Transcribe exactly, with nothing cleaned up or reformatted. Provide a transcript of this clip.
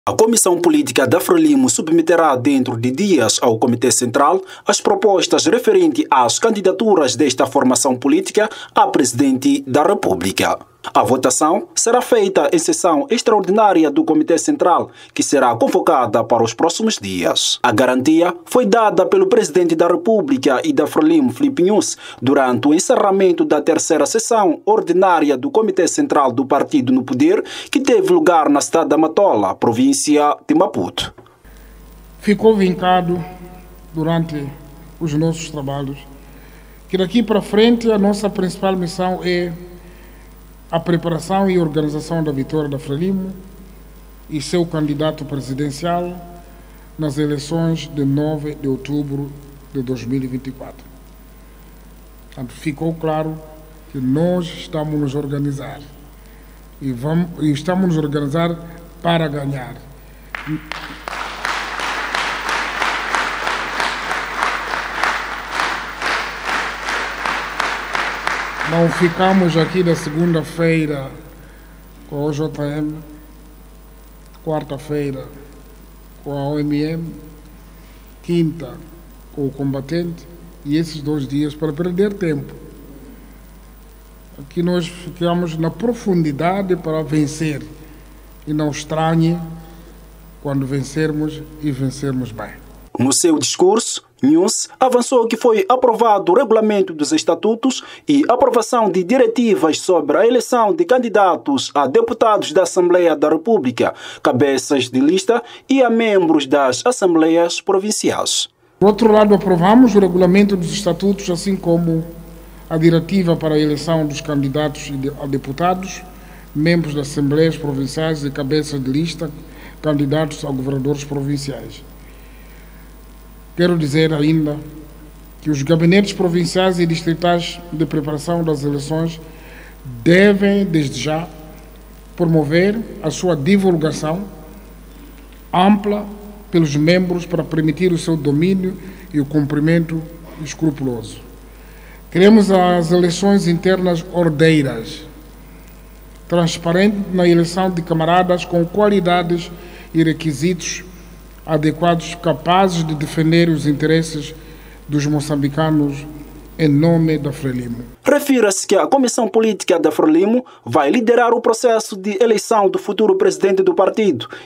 A Comissão Política da Frelimo submeterá dentro de dias ao Comitê Central as propostas referentes às candidaturas desta formação política a Presidente da República. A votação será feita em sessão extraordinária do Comitê Central, que será convocada para os próximos dias. A garantia foi dada pelo Presidente da República e da Frelimo, Filipe Nyusi, durante o encerramento da terceira sessão ordinária do Comitê Central do Partido no Poder, que teve lugar na cidade da Matola, província de Maputo. Ficou vincado durante os nossos trabalhos que daqui para frente a nossa principal missão é a preparação e organização da vitória da Frelimo e seu candidato presidencial nas eleições de nove de outubro de dois mil e vinte e quatro. Portanto, ficou claro que nós estamos nos organizar e, vamos, e estamos nos organizar para ganhar. Não ficamos aqui da segunda-feira com a O J M, quarta-feira com a O M M, quinta com o combatente e esses dois dias para perder tempo. Aqui nós ficamos na profundidade para vencer e não estranhe quando vencermos e vencermos bem. No seu discurso, Nyusi avançou que foi aprovado o regulamento dos estatutos e aprovação de diretivas sobre a eleição de candidatos a deputados da Assembleia da República, cabeças de lista e a membros das Assembleias Provinciais. Por outro lado, aprovamos o regulamento dos estatutos, assim como a diretiva para a eleição dos candidatos a deputados, membros das Assembleias Provinciais e cabeças de lista, candidatos a governadores provinciais. Quero dizer ainda que os gabinetes provinciais e distritais de preparação das eleições devem, desde já, promover a sua divulgação ampla pelos membros para permitir o seu domínio e o cumprimento escrupuloso. Queremos as eleições internas ordeiras, transparentes na eleição de camaradas com qualidades e requisitos adequados, capazes de defender os interesses dos moçambicanos em nome da Frelimo. Refira-se que a Comissão Política da Frelimo vai liderar o processo de eleição do futuro presidente do partido